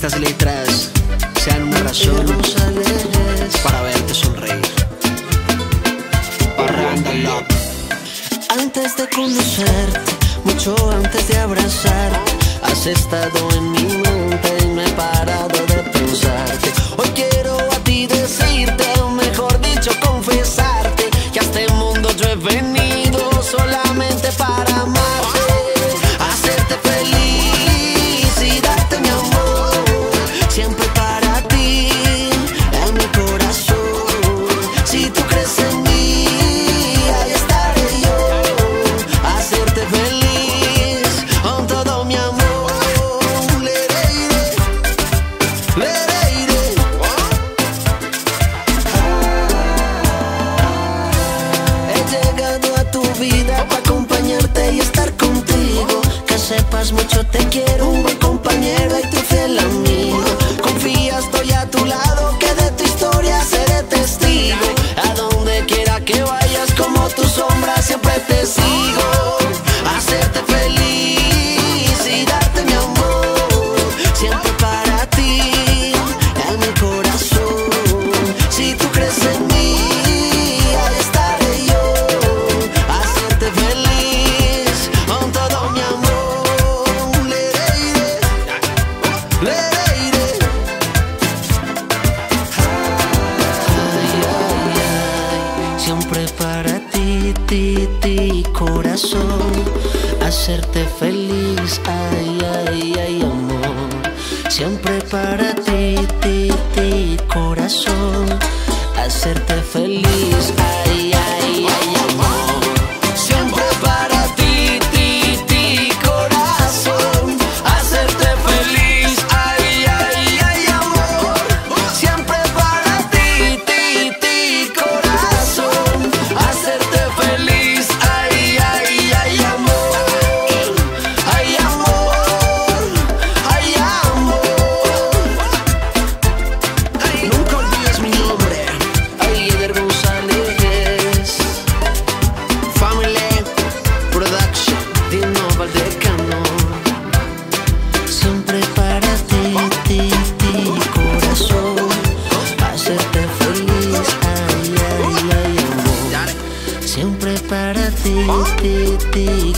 estas letras sean una razón para verte sonreír. Arrándalo. Antes de conocerte, mucho antes de abrazarte, has estado en mi mente y no he parado de pensarte. Hoy quiero a ti decirte, o mejor dicho confesarte, que a este mundo yo he venido solamente para amarte, hacerte feliz y darte mi amor, siempre para ti, en mi corazón. Si tú crees en mí, ahí estaré yo, hacerte feliz con todo mi amor. Para acompañarte y estar contigo, que sepas mucho te quiero, un buen compañero y tu fiel amigo. Confía, estoy a tu lado, que de tu historia seré testigo. A donde quiera que vayas, como tu sombra siempre te sigo. Hacerte feliz y darte mi amor, siempre para ti, en mi corazón. Si tú crees en mí, siempre para ti, corazón, hacerte feliz, ay, ay, ay, amor. Siempre para ti, corazón, hacerte feliz, ay, ay, ay, amor. Siempre para ti, corazón, hacerte feliz, ay, ay, ay, amor. Siempre para ti, corazón, hacerte feliz, ay, ay, ay, amor. Ay, amor, ay, amor. Nunca olvides mi nombre, ay, Eder González. Family Production, Dino Valdecano. Siempre para ti, corazón, hacerte feliz, ay, ay, ay, amor. Siempre para ti,